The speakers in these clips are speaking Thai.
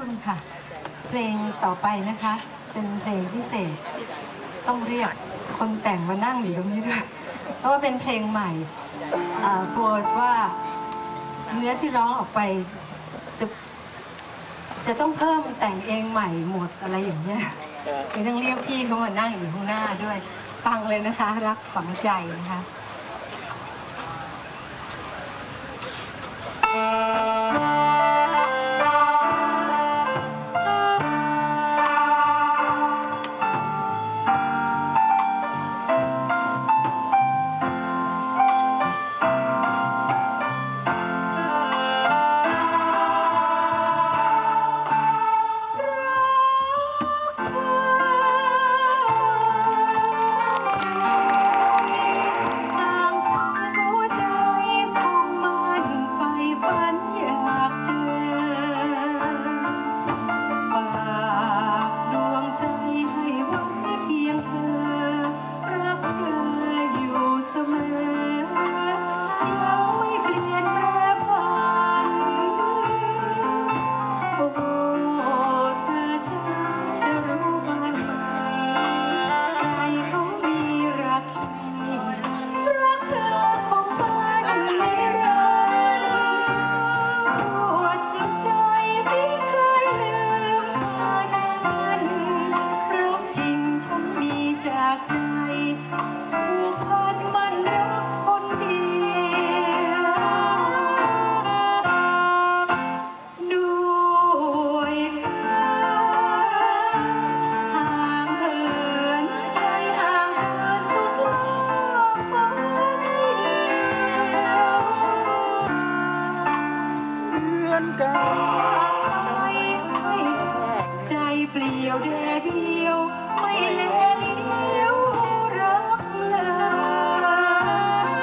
คุณค่ะเพลงต่อไปนะคะเป็นเพลงพิเศษต้องเรียกคนแต่งมานั่งอยู่ตรงนี้ด้วยเพราะว่าเป็นเพลงใหม่กลัวว่าเนื้อที่ร้องออกไปจะต้องเพิ่มแต่งเองใหม่หมดอะไรอย่างเงี้ยต้องเรียกพี่เขามานั่งอยู่ข้างหน้าด้วยฟังเลยนะคะรักฝังใจนะคะใจเปลี่ยวแดดเดียวไม่แลเลี้ยวรักเลย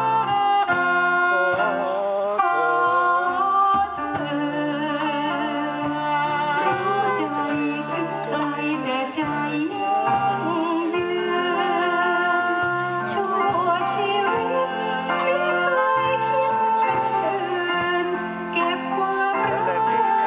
ขอเธอรู้ใจถึงไกลแต่ใจยังยืนชั่วชีวิตไม่เคยคิดเป็นอื่นเก็บความรัก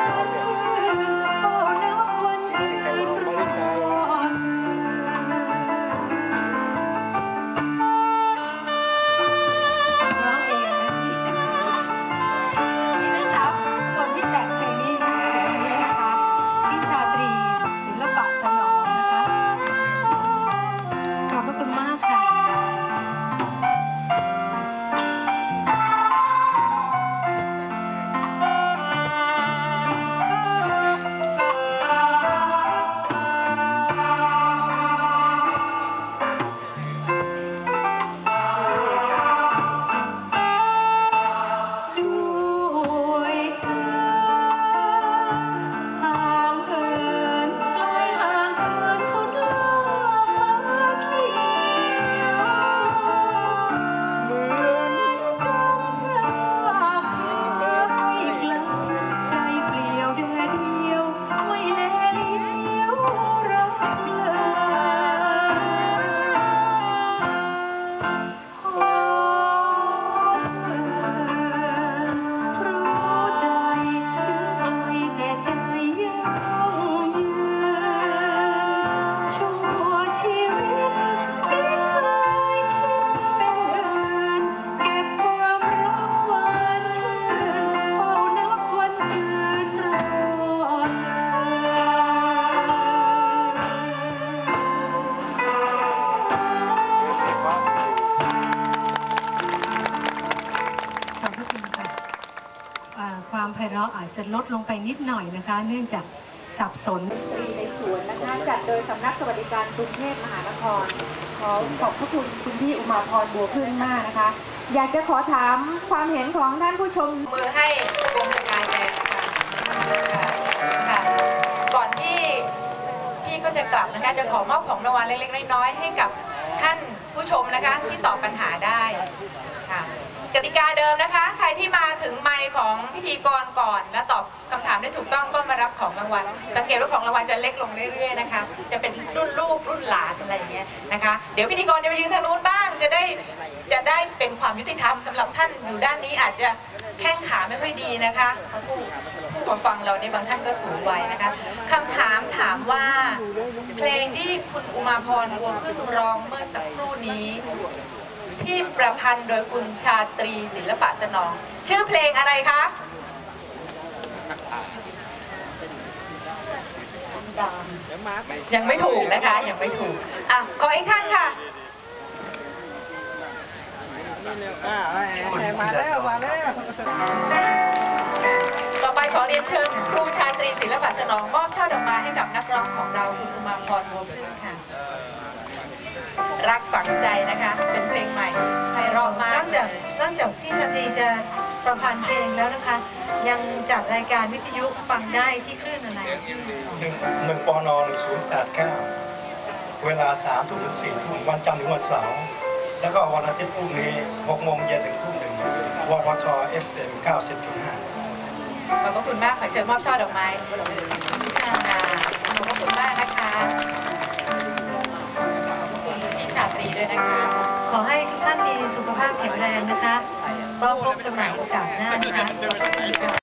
ความไพเราะอาจจะลดลงไปนิดหน่อยนะคะเนื่องจากสับสนในสวนนะคะจัดโดยสำนักสวัสดิการกรุงเทพมหานครขอบพระคุณคุณพี่อุมาพรบัวพึ่งมากนะคะอยากจะขอถามความเห็นของท่านผู้ชมมือให้วงการแดงค่ะก่อนที่พี่ก็จะกลับนะคะจะขอมอบของรางวัลเล็กๆน้อยๆให้กับท่านผู้ชมนะคะที่ตอบปัญหาได้ค่ะกติกาเดิมนะคะใครที่มาถึงไมค์ของพิธีกรก่อนและตอบคำถามได้ถูกต้องก็มารับของรางวัลสังเกตว่าของรางวัลจะเล็กลงเรื่อยๆนะคะจะเป็นรุ่นลูกรุ่นหลานอะไรอย่างเงี้ยนะคะเดี๋ยวพิธีกรจะไปยืนทางนู้นบ้างจะได้เป็นความยุติธรรมสำหรับท่านอยู่ด้านนี้อาจจะแข้งขาไม่ค่อยดีนะคะผู้มาฟังเราเนี่ยบางท่านก็สูงวัยนะคะคำถามว่าเพลงที่คุณอุมาพรบัวพึ่งร้องเมื่อสักครู่นี้ที่ประพันธ์โดยคุณชาตรีศิลปะสนองชื่อเพลงอะไรคะยังไม่ถูกนะคะยังไม่ถูกอ่ะขออีกท่านค่ะมาแล้วต่อไปขอเรียนเชิญครูชาตรีศิลปะสนองมอบช่อดอกไม้ให้กับนักร้องของเราคุณอุมาพรบัวพึ่งค่ะรักฝังใจนะคะเป็นเพลงใหม่ไพเราะมากนอกจากพี่ชาตรีจะประพันธ์เพลงแล้วนะคะ ยังจัดรายการวิทยุฟังได้ที่คลื่นอะไร 1 ปน 1089 เวลา 3 ทุ่มถึง 4 ทุ่มวันจันทร์ถึงวันเสาร์แล้วก็วันอาทิตย์พรุ่งนี้ 6 โมงเย็นถึงทุ่ม 1วพท FM 90.5 ขอบพระคุณมากขอเชิญมอบช่อดอกไม้ขอบพระคุณมากนะคะพี่ชาตรีด้วยนะคะขอให้ทุกท่านมีสุขภาพแข็งแรงนะคะก็พบกันใหม่โอกาสหน้านะคะ